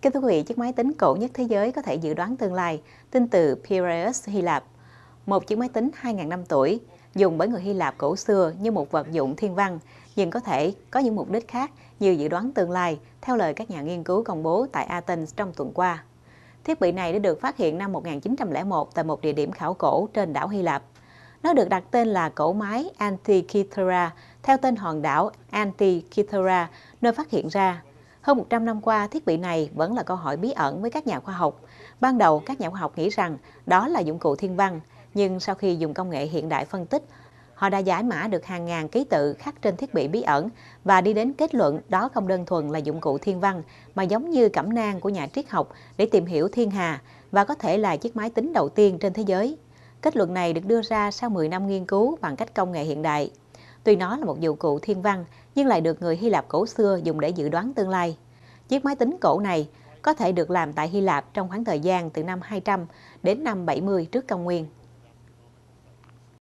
Kính thưa quý vị, chiếc máy tính cổ nhất thế giới có thể dự đoán tương lai, tin từ Piraeus Hy Lạp. Một chiếc máy tính 2.000 năm tuổi, dùng bởi người Hy Lạp cổ xưa như một vật dụng thiên văn, nhưng có thể có những mục đích khác như dự đoán tương lai, theo lời các nhà nghiên cứu công bố tại Athens trong tuần qua. Thiết bị này đã được phát hiện năm 1901 tại một địa điểm khảo cổ trên đảo Hy Lạp. Nó được đặt tên là cổ máy Antikythera, theo tên hòn đảo Antikythera, nơi phát hiện ra. Hơn 100 năm qua, thiết bị này vẫn là câu hỏi bí ẩn với các nhà khoa học. Ban đầu, các nhà khoa học nghĩ rằng đó là dụng cụ thiên văn, nhưng sau khi dùng công nghệ hiện đại phân tích, họ đã giải mã được hàng ngàn ký tự khắc trên thiết bị bí ẩn và đi đến kết luận đó không đơn thuần là dụng cụ thiên văn, mà giống như cẩm nang của nhà triết học để tìm hiểu thiên hà và có thể là chiếc máy tính đầu tiên trên thế giới. Kết luận này được đưa ra sau 10 năm nghiên cứu bằng cách công nghệ hiện đại. Tuy nó là một dụng cụ thiên văn, nhưng lại được người Hy Lạp cổ xưa dùng để dự đoán tương lai. Chiếc máy tính cổ này có thể được làm tại Hy Lạp trong khoảng thời gian từ năm 200 đến năm 70 trước công nguyên.